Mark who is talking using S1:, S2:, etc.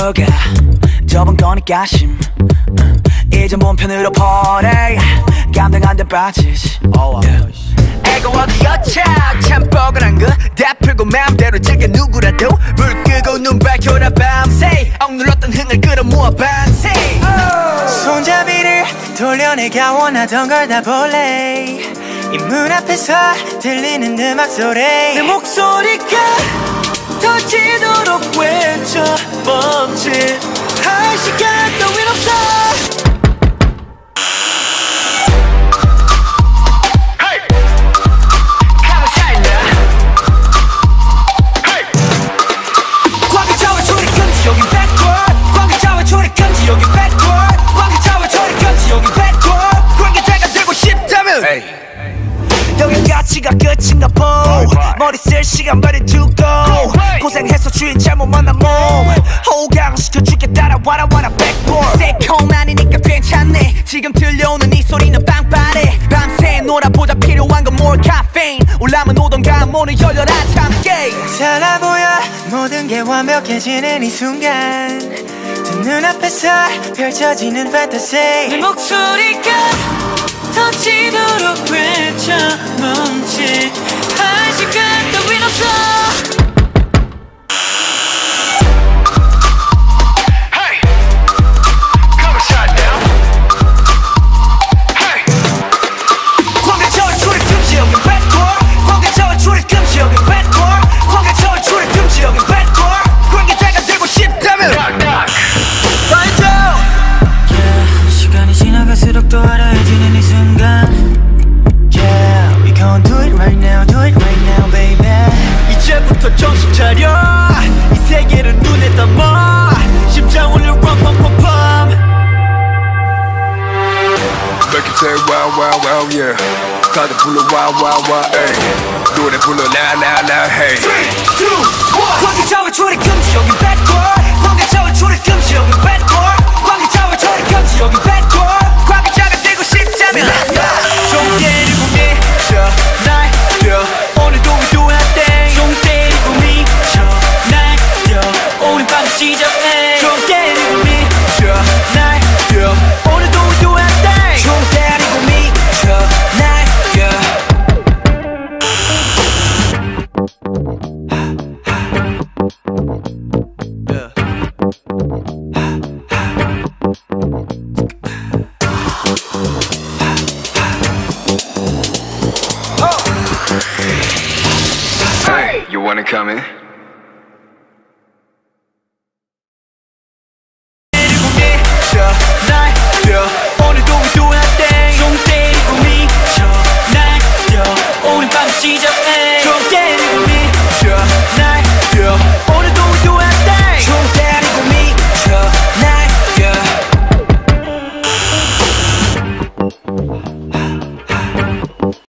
S1: 뭐가 좁은 거니까 심 이제 몸 편으로 보내 감당 안 돼 빠지지 애가 어디였자 참 뻐근한 거 다 풀고 마음대로 즐겨 누구라도 불 끄고 눈 밝혀라 밤새 억눌렀던 흥을 끌어모아 밤새
S2: 손잡이를 돌려내가 원하던 걸 다 볼래 이 문 앞에서 들리는 음악 소리 내 목소리가 터지도록 외쳐 멈칫 할 시간 따윈 없어
S1: 여긴 가치가 끝인가 보 머리 쓸 시간 많이 두고 고생해서 주인 잘못 만난 몸 호강시켜줄게 따라와라 와라 백볼 새콤하니까 괜찮네 지금 들려오는 이 소리는 빵빠레 밤새 놀아보자 필요한 건 more caffeine 올라면 오던가 문을 열려라 참깨
S2: 달라 보여 모든 게 완벽해지는 이 순간 두 눈앞에서 펼쳐지는 판타지 내 목소리가 터지도록 외쳐 멈칫 할 시간 따윈 없어
S1: Hey! Come and shut down Hey! 광개처럼 줄이 금지 여긴 bad 광개처럼 줄이 금지 여긴 bad 광개처럼 줄이 금지 여긴 bad 관계자가 되고 싶다면 Knock knock Find out
S2: yeah, 시간이 지나갈수록 더 알아해지는 이 순간 Yeah, we gon' do it right now, do it right now, baby
S1: 이제부터 정신 차려 이 세계를 눈에 담아 심장 울려 팡팡팡팡
S3: Make it say wow wow wow yeah 다들 불러 wow wow wow ay 노래 불러 la la la hey
S1: 3, 2, 1 관계자와 출입 금지 여긴 bad 광계자와 출입 금지 여긴 bad